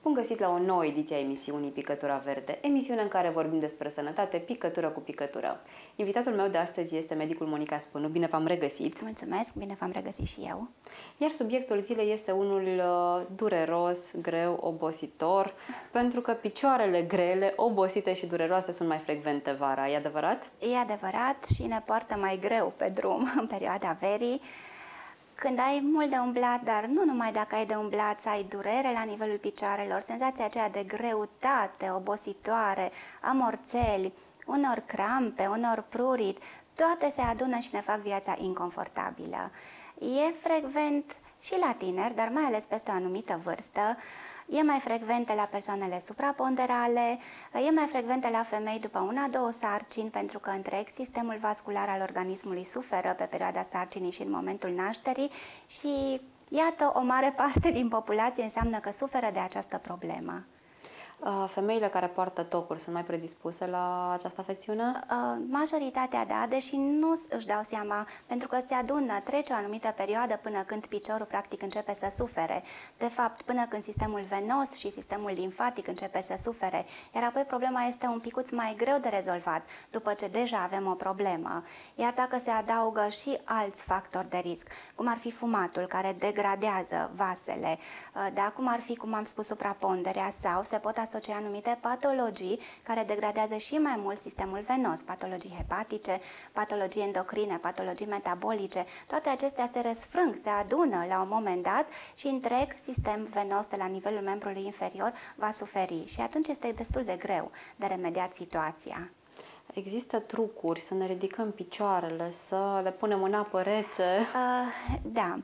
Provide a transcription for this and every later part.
Bun găsit la o nouă ediție a emisiunii Picătura Verde, emisiune în care vorbim despre sănătate, picătură cu picătură. Invitatul meu de astăzi este medicul Monica Spânu. Bine v-am regăsit! Mulțumesc, bine v-am regăsit și eu. Iar subiectul zilei este unul dureros, greu, obositor, pentru că picioarele grele, obosite și dureroase sunt mai frecvente vara. E adevărat? E adevărat și ne poartă mai greu pe drum în perioada verii. Când ai mult de umblat, dar nu numai dacă ai de umblat, să ai durere la nivelul picioarelor, senzația aceea de greutate, obositoare, amorțeli, unor crampe, unor prurit, toate se adună și ne fac viața inconfortabilă. E frecvent și la tineri, dar mai ales peste o anumită vârstă. E mai frecventă la persoanele supraponderale, e mai frecventă la femei după 1-2 sarcini, pentru că întreg sistemul vascular al organismului suferă pe perioada sarcinii și în momentul nașterii și iată, o mare parte din populație înseamnă că suferă de această problemă. Femeile care poartă tocuri sunt mai predispuse la această afecțiune? Majoritatea da, deși nu își dau seama, pentru că se adună, trece o anumită perioadă până când piciorul practic începe să sufere. De fapt, până când sistemul venos și sistemul limfatic începe să sufere, iar apoi problema este un picuț mai greu de rezolvat, după ce deja avem o problemă. Iar dacă se adaugă și alți factori de risc, cum ar fi fumatul, care degradează vasele, da, cum ar fi, cum am spus, supraponderea, sau se pot asocia anumite patologii care degradează și mai mult sistemul venos, patologii hepatice, patologii endocrine, patologii metabolice, toate acestea se răsfrâng, se adună la un moment dat și întreg sistem venos de la nivelul membrului inferior va suferi și atunci este destul de greu de remediat situația. Există trucuri să ne ridicăm picioarele, să le punem în apă rece? Da.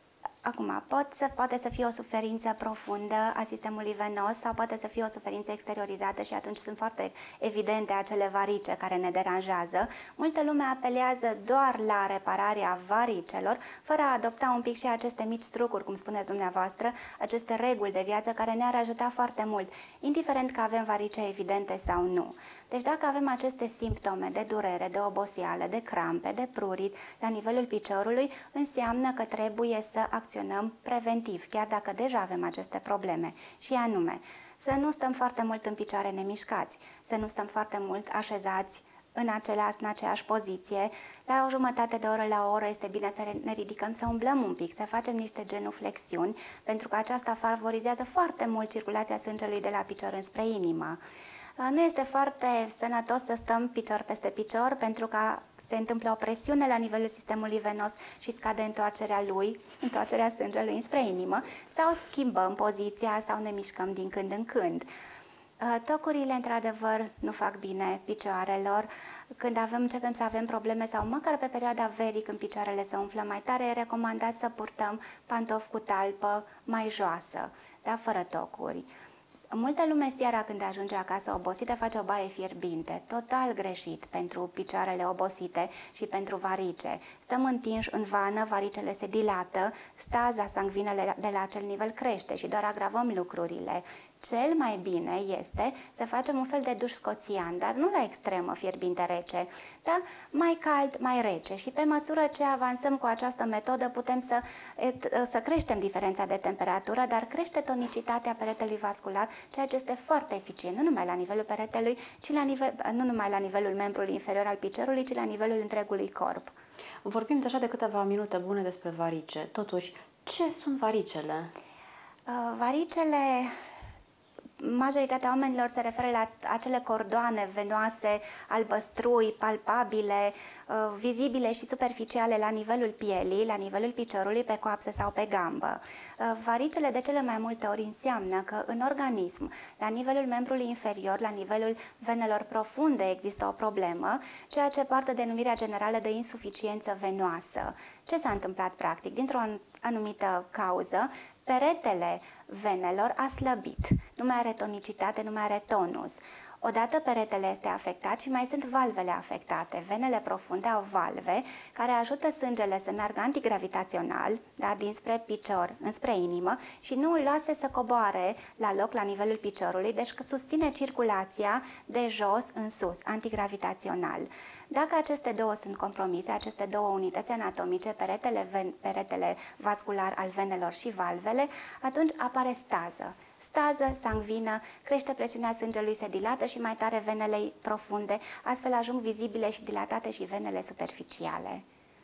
Acum, poate să fie o suferință profundă a sistemului venos sau poate să fie o suferință exteriorizată și atunci sunt foarte evidente acele varice care ne deranjează. Multă lume apelează doar la repararea varicelor, fără a adopta un pic și aceste mici trucuri, cum spuneți dumneavoastră, aceste reguli de viață care ne-ar ajuta foarte mult, indiferent că avem varice evidente sau nu. Deci dacă avem aceste simptome de durere, de oboseală, de crampe, de prurit la nivelul piciorului, înseamnă că trebuie să acționăm preventiv, chiar dacă deja avem aceste probleme, și anume să nu stăm foarte mult în picioare nemișcați, să nu stăm foarte mult așezați în aceeași poziție. La o jumătate de oră, la o oră, este bine să ne ridicăm, să umblăm un pic, să facem niște genuflexiuni, pentru că aceasta favorizează foarte mult circulația sângelui de la picior înspre inimă. Nu este foarte sănătos să stăm picior peste picior, pentru că se întâmplă o presiune la nivelul sistemului venos și scade întoarcerea sângelui înspre inimă, sau schimbăm poziția sau ne mișcăm din când în când. Tocurile, într-adevăr, nu fac bine picioarelor. Când începem să avem probleme sau măcar pe perioada verii, când picioarele se umflă mai tare, e recomandat să purtăm pantofi cu talpă mai joasă, da, fără tocuri. Multă lume seara când ajunge acasă obosită face o baie fierbinte, total greșit pentru picioarele obosite și pentru varice. Stăm întinși în vană, varicele se dilată, staza sanguină de la acel nivel crește și doar agravăm lucrurile. Cel mai bine este să facem un fel de duș scoțian, dar nu la extremă fierbinte rece, da? Mai cald, mai rece, și pe măsură ce avansăm cu această metodă putem să creștem diferența de temperatură, dar crește tonicitatea peretelui vascular, ceea ce este foarte eficient, nu numai la nivelul peretelui, nu numai la nivelul membrului inferior al piciorului, ci la nivelul întregului corp. Vorbim deja de câteva minute bune despre varice. Totuși, ce sunt varicele? Varicele, majoritatea oamenilor se referă la acele cordoane venoase, albăstrui, palpabile, vizibile și superficiale la nivelul pielii, la nivelul piciorului, pe coapsă sau pe gambă. Varicele de cele mai multe ori înseamnă că în organism, la nivelul membrului inferior, la nivelul venelor profunde, există o problemă, ceea ce poartă denumirea generală de insuficiență venoasă. Ce s-a întâmplat practic? Dintr-o anumită cauză, peretele venelor a slăbit, nu mai are tonicitate, nu mai are tonus. Odată peretele este afectat și mai sunt valvele afectate. Venele profunde au valve care ajută sângele să meargă antigravitațional, da, dinspre picior înspre inimă și nu îl lasă să coboare la loc la nivelul piciorului, deci că susține circulația de jos în sus, antigravitațional. Dacă aceste două sunt compromise, aceste două unități anatomice, peretele vascular al venelor și valvele, atunci apare stază. stază sangvină, crește presiunea sângelui, se dilată și mai tare venele profunde, astfel ajung vizibile și dilatate și venele superficiale.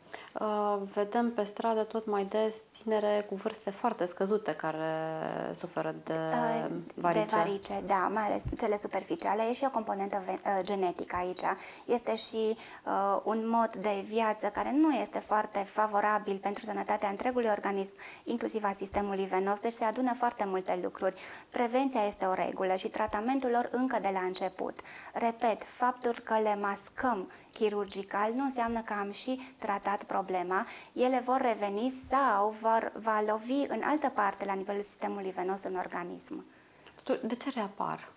Vedem pe stradă tot mai des tinere cu vârste foarte scăzute care suferă de varice. De varice, da, mai ales cele superficiale. E și o componentă genetică aici. Este și un mod de viață care nu este foarte favorabil pentru sănătatea întregului organism, inclusiv a sistemului venos, deci se adună foarte multe lucruri. Prevenția este o regulă și tratamentul lor încă de la început. Repet, faptul că le mascăm chirurgical nu înseamnă că am și tratat problema, ele vor reveni sau va lovi în altă parte la nivelul sistemului venos în organism. De ce reapar?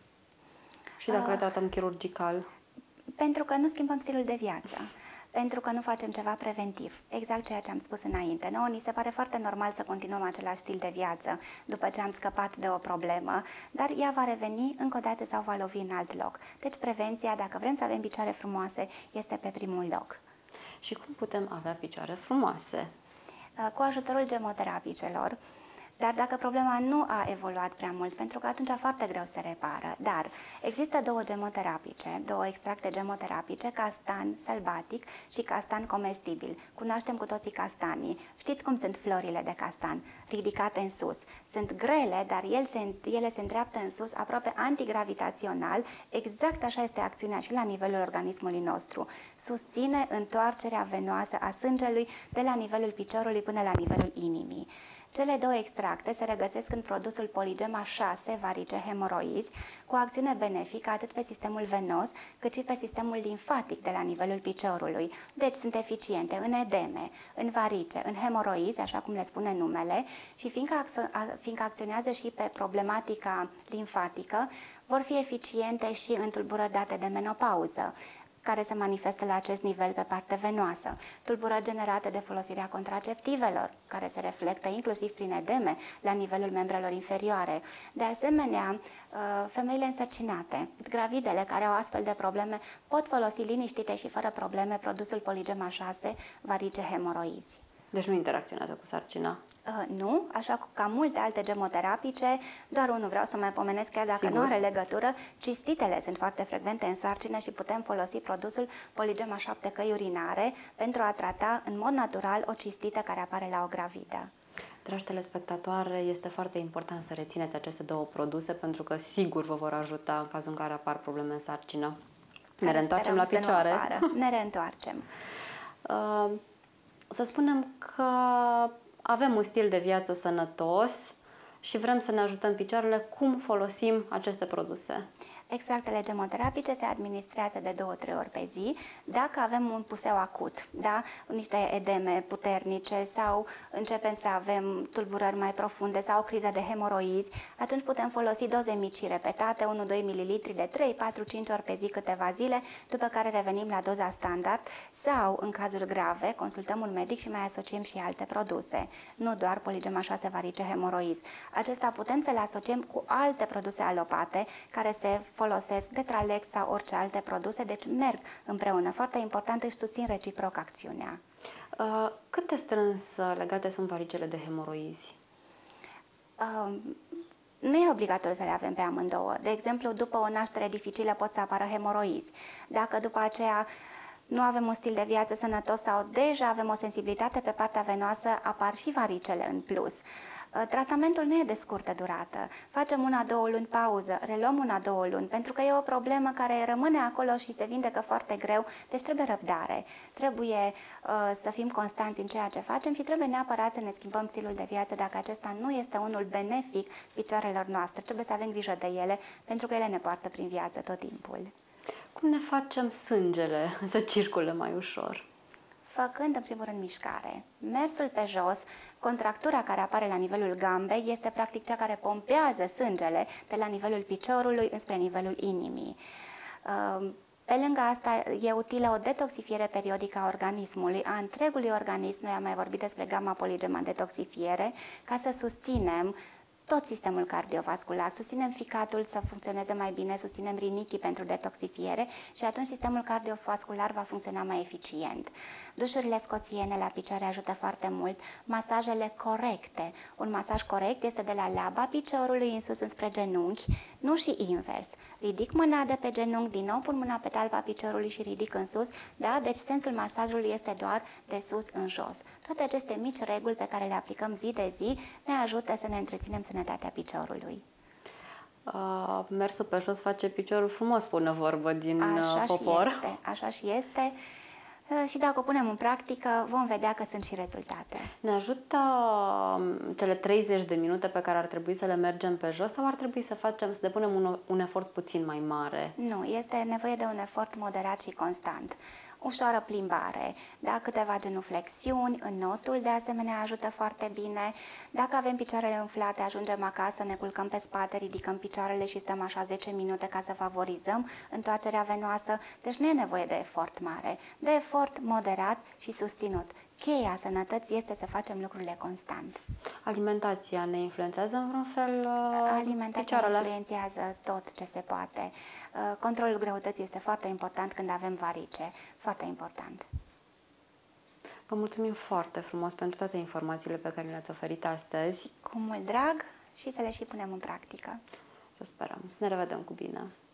Și dacă le tratăm chirurgical? Pentru că nu schimbăm stilul de viață. Pentru că nu facem ceva preventiv. Exact ceea ce am spus înainte. Nouă ni se pare foarte normal să continuăm același stil de viață după ce am scăpat de o problemă, dar ea va reveni încă o dată sau va lovi în alt loc. Deci prevenția, dacă vrem să avem picioare frumoase, este pe primul loc. Și cum putem avea picioare frumoase? Cu ajutorul gemoterapicelor. Dar dacă problema nu a evoluat prea mult, pentru că atunci foarte greu se repară, dar există două gemoterapice, două extracte gemoterapice, castan sălbatic și castan comestibil. Cunoaștem cu toții castanii. Știți cum sunt florile de castan? Ridicate în sus. Sunt grele, dar ele se îndreaptă în sus, aproape antigravitațional. Exact așa este acțiunea și la nivelul organismului nostru. Susține întoarcerea venoasă a sângelui de la nivelul piciorului până la nivelul inimii. Cele două extracte se regăsesc în produsul Polygema 6 varice hemoroizi, cu acțiune benefică atât pe sistemul venos, cât și pe sistemul limfatic de la nivelul piciorului. Deci sunt eficiente în edeme, în varice, în hemoroizi, așa cum le spune numele, și fiindcă acționează și pe problematica limfatică, vor fi eficiente și în tulburări date de menopauză, care se manifestă la acest nivel pe partea venoasă, tulburări generate de folosirea contraceptivelor, care se reflectă inclusiv prin edeme la nivelul membrelor inferioare. De asemenea, femeile însărcinate, gravidele care au astfel de probleme, pot folosi liniștite și fără probleme produsul Polygema 6 varice hemoroizi. Deci nu interacționează cu sarcina? Nu, așa ca multe alte gemoterapice, doar unul vreau să mai pomenesc, chiar dacă Sigur. nu are legătură, cistitele sunt foarte frecvente în sarcină și putem folosi produsul Polygema 7 căi urinare pentru a trata în mod natural o cistită care apare la o gravidă. Dragi telespectatoare, este foarte important să rețineți aceste două produse pentru că sigur vă vor ajuta în cazul în care apar probleme în sarcină. Ne reîntoarcem la picioare. Ne reîntoarcem. Să spunem că avem un stil de viață sănătos și vrem să ne ajutăm picioarele. Cum folosim aceste produse? Extractele gemoterapice se administrează de 2-3 ori pe zi dacă avem un puseu acut, da? Niște edeme puternice sau începem să avem tulburări mai profunde sau o criză de hemoroizi, atunci putem folosi doze mici și repetate, 1-2 ml de 3, 4, 5 ori pe zi câteva zile, după care revenim la doza standard sau, în cazuri grave, consultăm un medic și mai asociem și alte produse, nu doar Polygema 6 varice hemoroizi. Acesta putem să le asociem cu alte produse alopate care se folosesc Detralex sau orice alte produse, deci merg împreună. Foarte important, își susțin reciproc acțiunea. Cât de strâns legate sunt varicele de hemoroizi? Nu e obligatoriu să le avem pe amândouă. De exemplu, după o naștere dificilă pot să apară hemoroizi. Dacă după aceea nu avem un stil de viață sănătos sau deja avem o sensibilitate pe partea venoasă, apar și varicele în plus. Tratamentul nu e de scurtă durată. Facem 1-2 luni pauză, reluăm 1-2 luni, pentru că e o problemă care rămâne acolo și se vindecă foarte greu, deci trebuie răbdare. Trebuie să fim constanți în ceea ce facem și trebuie neapărat să ne schimbăm stilul de viață dacă acesta nu este unul benefic picioarelor noastre. Trebuie să avem grijă de ele, pentru că ele ne poartă prin viață tot timpul. Cum ne facem sângele să circule mai ușor? Făcând, în primul rând, mișcare. Mersul pe jos, contractura care apare la nivelul gambei, este practic cea care pompează sângele de la nivelul piciorului înspre nivelul inimii. Pe lângă asta, e utilă o detoxifiere periodică a organismului, a întregului organism. Noi am mai vorbit despre gamma Polygema detoxifiere, ca să susținem tot sistemul cardiovascular, susținem ficatul să funcționeze mai bine, susținem rinichii pentru detoxifiere și atunci sistemul cardiovascular va funcționa mai eficient. Dușurile scoțiene la picioare ajută foarte mult, masajele corecte. Un masaj corect este de la laba piciorului în sus înspre genunchi, nu și invers. Ridic mâna de pe genunchi, din nou pun mâna pe talpa piciorului și ridic în sus, da? Deci sensul masajului este doar de sus în jos. Toate aceste mici reguli pe care le aplicăm zi de zi ne ajută să ne întreținem sănătatea piciorului. Mersul pe jos face piciorul frumos, spune o vorbă din popor. Așa și este. Și dacă o punem în practică, vom vedea că sunt și rezultate. Ne ajută cele 30 de minute pe care ar trebui să le mergem pe jos sau ar trebui să depunem un efort puțin mai mare? Nu, este nevoie de un efort moderat și constant. Ușoară plimbare, da, câteva genuflexiuni, înnotul de asemenea ajută foarte bine. Dacă avem picioarele umflate, ajungem acasă, ne culcăm pe spate, ridicăm picioarele și stăm așa 10 minute ca să favorizăm întoarcerea venoasă. Deci nu e nevoie de efort mare, de efort moderat și susținut. Cheia sănătății este să facem lucrurile constant. Alimentația ne influențează în vreun fel Alimentația picioarele? influențează tot ce se poate. Controlul greutății este foarte important când avem varice. Foarte important. Vă mulțumim foarte frumos pentru toate informațiile pe care le-ați oferit astăzi. Cu mult drag și să le și punem în practică. Să sperăm. Să ne revedem cu bine.